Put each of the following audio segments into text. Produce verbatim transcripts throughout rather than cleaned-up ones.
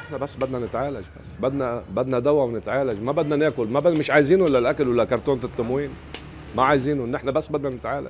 احنا بس بدنا نتعالج، بس بدنا بدنا دواء ونتعالج، ما بدنا ناكل، ما بدنا، مش عايزينه للاكل ولا كرتونه التموين، ما عايزينه، نحن بس بدنا نتعالج.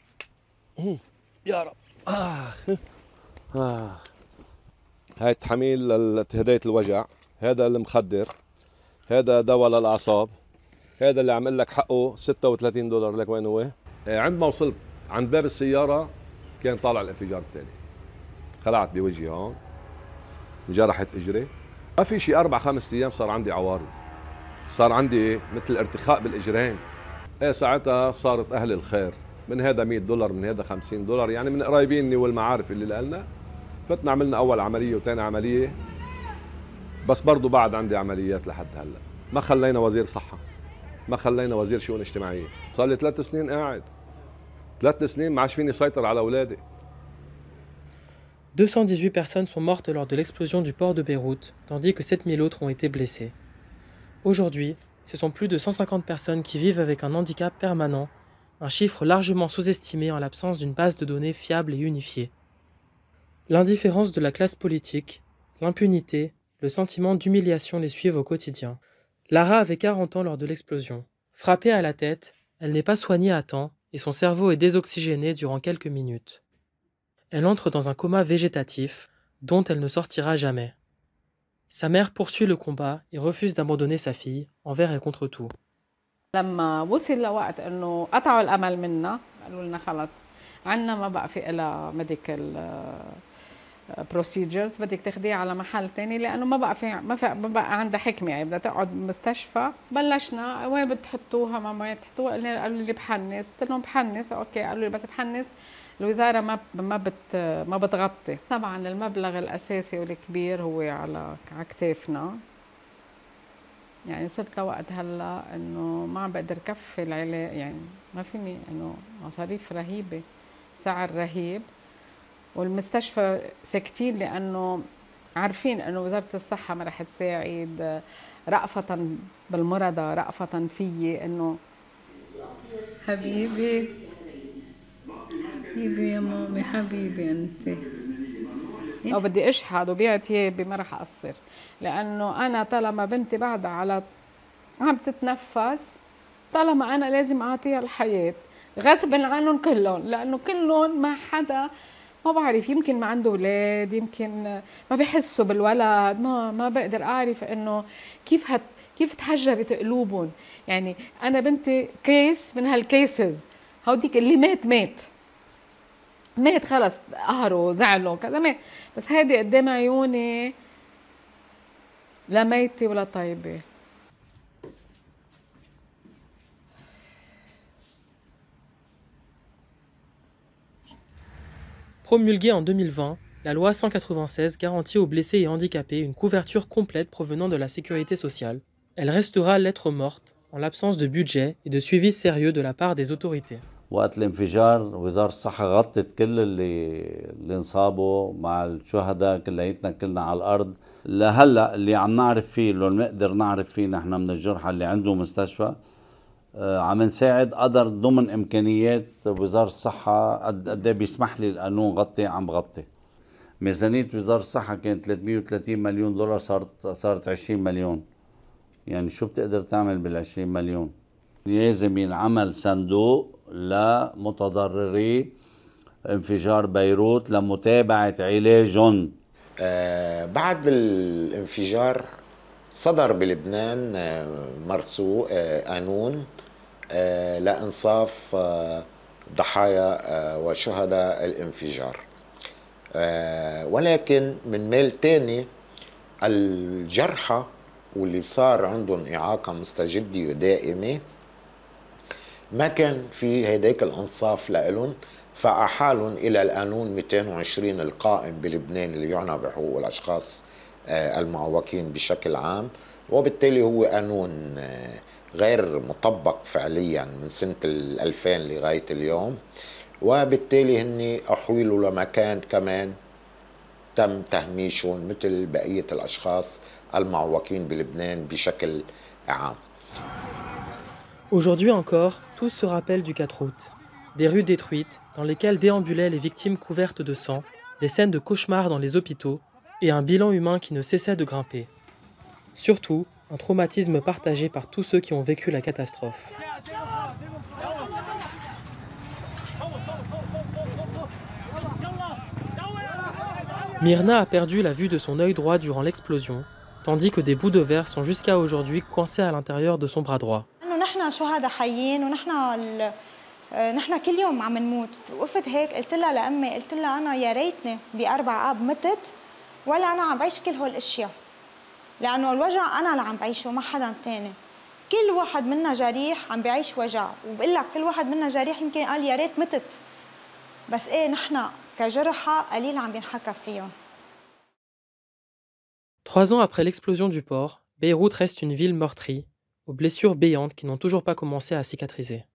يا رب. آه. آه. هاي تحاميل لهداية الوجع، هذا المخدر، هذا دواء للاعصاب، هذا اللي عمل لك حقه ستة وثلاثين دولار. لك وين هو؟ عند ما وصلت عند باب السياره كان طالع الانفجار الثاني، خلعت بوجهي هون، انجرحت اجري، ما في شيء اربع خمس ايام صار عندي عوارض، صار عندي مثل ارتخاء بالاجرين. ايه ساعتها صارت اهل الخير، من هذا مية دولار، من هذا خمسين دولار، يعني من قرايبيني والمعارف اللي لنا، فتنا عملنا اول عمليه وثاني عمليه، بس برضه بعد عندي عمليات لحد هلا. ما خلينا وزير صحه، ما خلينا وزير شؤون اجتماعيه، صار لي ثلاث سنين قاعد، ثلاث سنين ما عادش فيني سيطر على اولادي. deux cent dix-huit personnes sont mortes lors de l'explosion du port de Beyrouth, tandis que sept mille autres ont été blessées. Aujourd'hui, ce sont plus de cent cinquante personnes qui vivent avec un handicap permanent, un chiffre largement sous-estimé en l'absence d'une base de données fiable et unifiée. L'indifférence de la classe politique, l'impunité, le sentiment d'humiliation les suivent au quotidien. Lara avait quarante ans lors de l'explosion. Frappée à la tête, elle n'est pas soignée à temps et son cerveau est désoxygéné durant quelques minutes. Elle entre dans un coma végétatif dont elle ne sortira jamais. Sa mère poursuit le combat et refuse d'abandonner sa fille envers et contre tout. لما وصل لوقت انه قطعوا الامل منا، قالوا لنا خلص عنا ما بقى في لها ميديكال بروسيجرز، بدك تاخديها على محل تاني لانه ما بقى في ما, في ما بقى عندها حكمه، يعني بدها تقعد بمستشفى. بلشنا وين بتحطوها ماما؟ بتحطوها، قالوا لي بحنس، قلت لهم بحنس اوكي، قالوا لي بس بحنس الوزاره ما ما بت ما بتغطي. طبعا المبلغ الاساسي والكبير هو على على كتافنا، يعني صرت لوقت هلا انه ما عم بقدر كفي العلاج، يعني ما فيني، انه مصاريف رهيبه، سعر رهيب، والمستشفى ساكتين لانه عارفين انه وزاره الصحه ما رح تساعد، رأفة بالمرضى، رأفة فيي. انه حبيبي حبيبي يا مامي، حبيبي انت، او بدي اشحد وبيع ثيابي ما رح اقصر، لانه انا طالما بنتي بعدها على عم تتنفس، طالما انا لازم اعطيها الحياه غصب عنهم كلهم، لانه كلهم ما حدا ما بعرف، يمكن ما عنده اولاد، يمكن ما بحسوا بالولد، ما ما بقدر اعرف انه كيف هت كيف تحجرت قلوبهم. يعني انا بنتي كيس من هالكيسز، هوديك اللي مات مات مات خلص، قهروا زعلوا كذا مات، بس هيدي قدام عيوني لا ميتة ولا طيبة. Promulguée en deux mille vingt, la loi cent quatre-vingt-seize garantit aux blessés et handicapés une couverture complète provenant de la sécurité sociale. Elle restera lettre morte en l'absence de budget et de suivi sérieux de la part des autorités. وقت الانفجار وزارة الصحة غطت كل اللي اللي انصابوا مع الشهداء كلياتنا كلنا على الأرض. لهلا اللي عم نعرف فيه، اللي بنقدر نعرف فيه نحن من الجرحى اللي عنده مستشفى، آه عم نساعد قدر ضمن إمكانيات وزارة الصحة، قد ايه بيسمح لي القانون غطي عم بغطي. ميزانية وزارة الصحة كانت ثلاثمية وثلاثين مليون دولار، صارت صارت عشرين مليون. يعني شو بتقدر تعمل بالعشرين مليون؟ لازم ينعمل صندوق لمتضرري انفجار بيروت لمتابعة علاجهم. آه بعد الانفجار صدر بلبنان آه مرسوم آه قانون آه لإنصاف آه ضحايا آه وشهداء الانفجار، آه ولكن من ميل تاني الجرحى واللي صار عندهم إعاقة مستجدة ودائمة ما كان في هيداك الانصاف لهم، فأحالهم الى القانون مئتين وعشرين القائم بلبنان اللي يعنى بحقوق الاشخاص المعوقين بشكل عام، وبالتالي هو قانون غير مطبق فعليا من سنة الألفين لغاية اليوم، وبالتالي هني احولوا لمكان كمان تم تهميشهم مثل بقية الاشخاص المعوقين بلبنان بشكل عام. Aujourd'hui encore, tous se rappellent du quatre août. Des rues détruites, dans lesquelles déambulaient les victimes couvertes de sang, des scènes de cauchemars dans les hôpitaux, et un bilan humain qui ne cessait de grimper. Surtout, un traumatisme partagé par tous ceux qui ont vécu la catastrophe. Myrna a perdu la vue de son œil droit durant l'explosion, tandis que des bouts de verre sont jusqu'à aujourd'hui coincés à l'intérieur de son bras droit. نحن كل يوم عم نموت. وقفت هيك قلت لها لأمي، قلت لها أنا يا ريتني بأربع آب متت ولا أنا عم بعيش كل هول الأشياء، لأنه الوجع أنا اللي عم بعيشه ما حدا تاني. كل واحد منا جريح عم بعيش وجع، وبقول لك كل واحد منا جريح يمكن قال يا ريت متت، بس إيه نحن كجرحى قليل عم بينحكى فيهم. Trois ans après l'explosion du port, Beyrouth reste une ville meurtrie, aux blessures béantes qui n'ont toujours pas commencé à cicatriser.